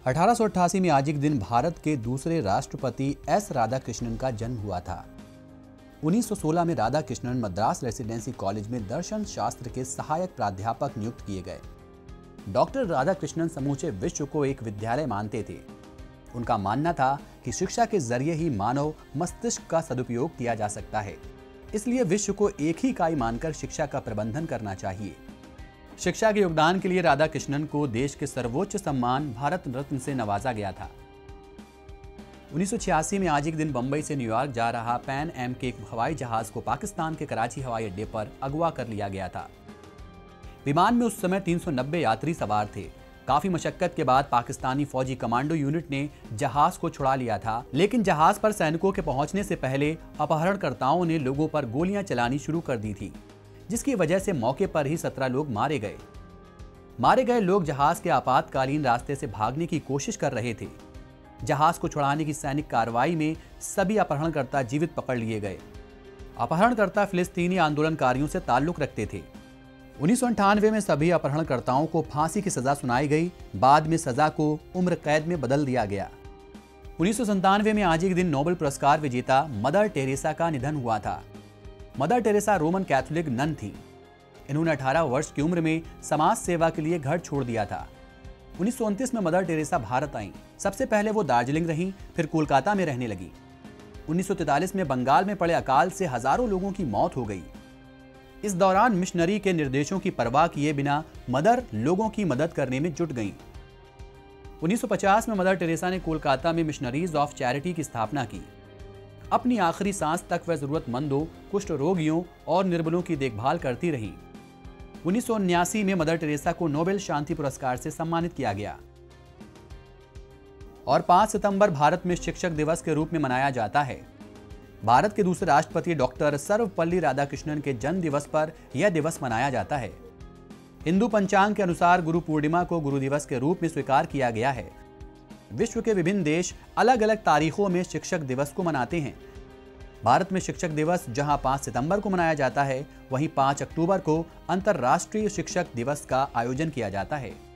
1888 में आज एक दिन भारत के दूसरे राष्ट्रपति एस राधाकृष्णन का जन्म हुआ था। 1916 में राधाकृष्णन मद्रास रेसिडेंसी कॉलेज में दर्शन शास्त्र के सहायक प्राध्यापक नियुक्त किए गए। डॉक्टर राधाकृष्णन समूचे विश्व को एक विद्यालय मानते थे। उनका मानना था कि शिक्षा के जरिए ही मानव मस्तिष्क का सदुपयोग किया जा सकता है, इसलिए विश्व को एक ही इकाई मानकर शिक्षा का प्रबंधन करना चाहिए। शिक्षा के योगदान के लिए राधाकृष्णन को देश के सर्वोच्च सम्मान भारत रत्न से नवाजा गया था। 1986 में आज एक दिन बंबई से न्यूयॉर्क जा रहा पैन एम के हवाई जहाज को पाकिस्तान के कराची हवाई अड्डे पर अगवा कर लिया गया था। विमान में उस समय 390 यात्री सवार थे। काफी मशक्कत के बाद पाकिस्तानी फौजी कमांडो यूनिट ने जहाज को छुड़ा लिया था, लेकिन जहाज पर सैनिकों के पहुंचने से पहले अपहरणकर्ताओं ने लोगों पर गोलियां चलानी शुरू कर दी थी, जिसकी वजह से मौके पर ही 17 लोग मारे गए। मारे गए लोग जहाज के आपातकालीन रास्ते से भागने की कोशिश कर रहे थे। जहाज को छुड़ाने की सैनिक कार्रवाई में सभी अपहरणकर्ता जीवित पकड़ लिए गए। अपहरणकर्ता फिलिस्तीनी आंदोलनकारियों से ताल्लुक रखते थे। 1998 में सभी अपहरणकर्ताओं को फांसी की सजा सुनाई गई। बाद में सजा को उम्र कैद में बदल दिया गया। 1997 में आज एक दिन नोबेल पुरस्कार विजेता मदर टेरेसा का निधन हुआ था। Mother Teresa Roman Catholic nun थी। इन्होंने 18 वर्ष की उम्र में समाज सेवा के लिए घर छोड़ दिया था। 1929 में मदर टेरेसा भारत आईं। सबसे पहले वो दार्जिलिंग रहीं, फिर कोलकाता में रहने लगी। 1943 में बंगाल में पड़े अकाल से हजारों लोगों की मौत हो गई। इस दौरान मिशनरी के निर्देशों की परवाह किए बिना मदर लोगों की मदद करने में जुट गईं। 1950 में मदर टेरेसा ने कोलकाता में मिशनरीज ऑफ चैरिटी की स्थापना की। अपनी आखिरी सांस तक वह जरूरतमंदों, कुष्ठ रोगियों और निर्बलों की देखभाल करती रहीं। 1979 में मदर टेरेसा को नोबेल शांति पुरस्कार से सम्मानित किया गया। और 5 सितंबर भारत में शिक्षक दिवस के रूप में मनाया जाता है। भारत के दूसरे राष्ट्रपति डॉक्टर सर्वपल्ली राधाकृष्णन के जन्म दिवस पर यह दिवस मनाया जाता है। हिंदू पंचांग के अनुसार गुरु पूर्णिमा को गुरु दिवस के रूप में स्वीकार किया गया है। विश्व के विभिन्न देश अलग अलग तारीखों में शिक्षक दिवस को मनाते हैं। भारत में शिक्षक दिवस जहां 5 सितंबर को मनाया जाता है, वहीं 5 अक्टूबर को अंतर्राष्ट्रीय शिक्षक दिवस का आयोजन किया जाता है।